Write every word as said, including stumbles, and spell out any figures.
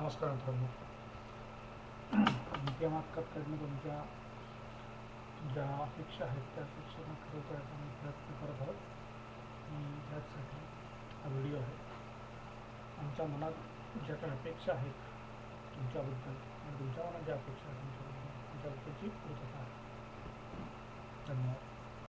नमस्कार मित्रांनो. मी मागकडनं तुमच्या ज्या अपेक्षा आहेत त्या अपेक्षा खरं करायचा मी प्रयत्न करत आहोत. आणि त्याचसाठी हा व्हिडिओ आहे. आमच्या मनात ज्या काही अपेक्षा आहेत तुमच्याबद्दल आणि तुमच्या मनात ज्या अपेक्षा आहेत तुमच्याबद्दल त्याच्याबद्दलची पूर्तता आहे. धन्यवाद.